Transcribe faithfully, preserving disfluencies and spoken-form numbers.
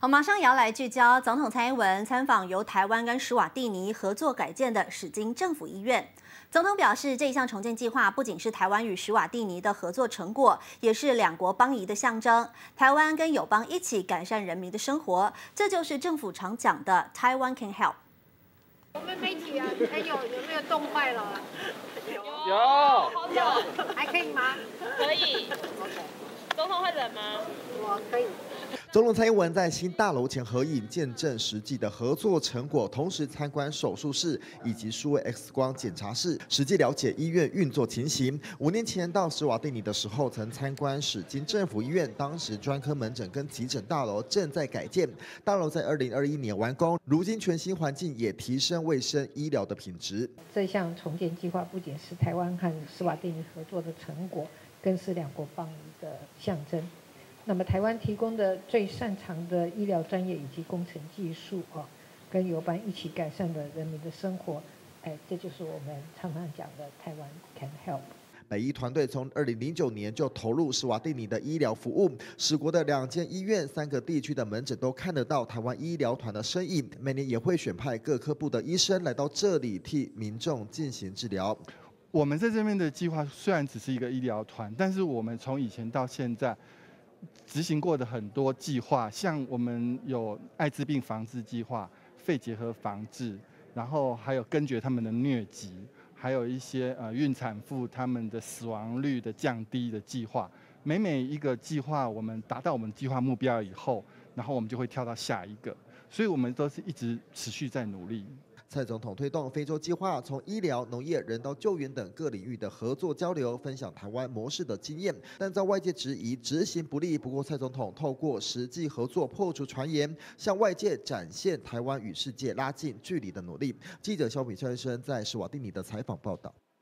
好，马上也要来聚焦，总统蔡英文参访由台湾跟史瓦蒂尼合作改建的史经政府医院。总统表示，这一项重建计划不仅是台湾与史瓦蒂尼的合作成果，也是两国邦谊的象征。台湾跟友邦一起改善人民的生活，这就是政府常讲的 “Taiwan can help”。 我们媒体啊，还有有没有冻坏了？ 有， 好冷，还可以吗？ 可以。总统会冷吗？ 我可以。 总统蔡英文在新大楼前合影，见证实际的合作成果，同时参观手术室以及数位 X 光检查室，实际了解医院运作情形。五年前到史瓦蒂尼的时候，曾参观史经政府医院，当时专科门诊跟急诊大楼正在改建，大楼在二零二一年完工，如今全新环境也提升卫生医疗的品质。 这项重建计划不仅是台湾和史瓦蒂尼合作的成果，更是两国邦谊的象征。那么，台湾提供的最擅长的医疗专业以及工程技术啊，跟友邦一起改善了人民的生活，哎，这就是我们常常讲的台湾 can help。 北医团队从二零零九年就投入史瓦蒂尼的医疗服务，史国的两间医院、三个地区的门诊都看得到台湾医疗团的身影，每年也会选派各科部的医生来到这里替民众进行治疗。 我们在这边的计划虽然只是一个医疗团，但是我们从以前到现在执行过的很多计划，像我们有艾滋病防治计划、肺结核防治，然后还有根绝他们的疟疾，还有一些呃孕产妇他们的死亡率的降低的计划。每每一个计划我们达到我们计划目标以后，然后我们就会跳到下一个，所以我们都是一直持续在努力。 蔡总统推动非洲计划，从医疗、农业、人道救援等各领域的合作交流，分享台湾模式的经验。但在外界质疑执行不力，不过蔡总统透过实际合作破除传言，向外界展现台湾与世界拉近距离的努力。记者肖敏肖医生在史瓦蒂尼的采访报道。